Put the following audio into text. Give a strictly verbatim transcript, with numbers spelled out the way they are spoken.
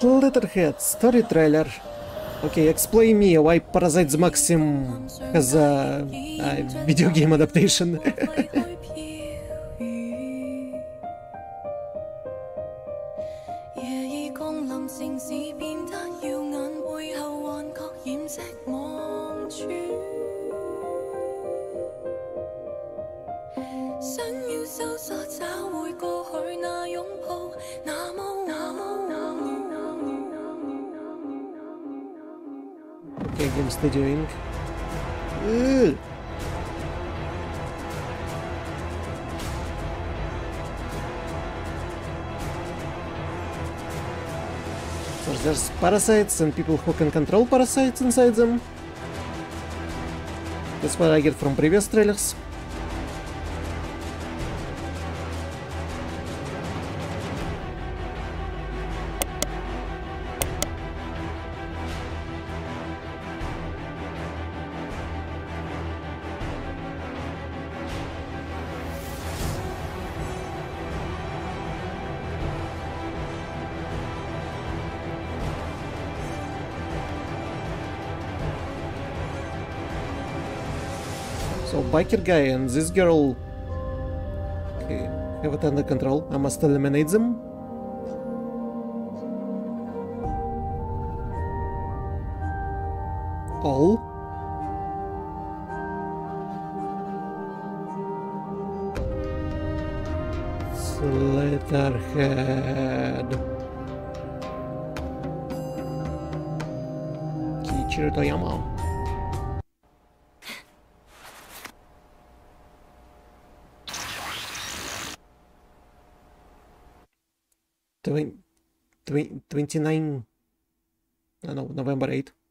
Slitterhead Story trailer. Okay, explain me why Parasite's Maxim has a, a video game adaptation. Okay, game studioing. Ugh. So there's parasites and people who can control parasites inside them. That's what I get from previous trailers. So biker guy and this girl, okay, have it under control. I must eliminate them. All. Slitterhead. Kiichiro Toyama. twenty-nine, no, no, November eighth.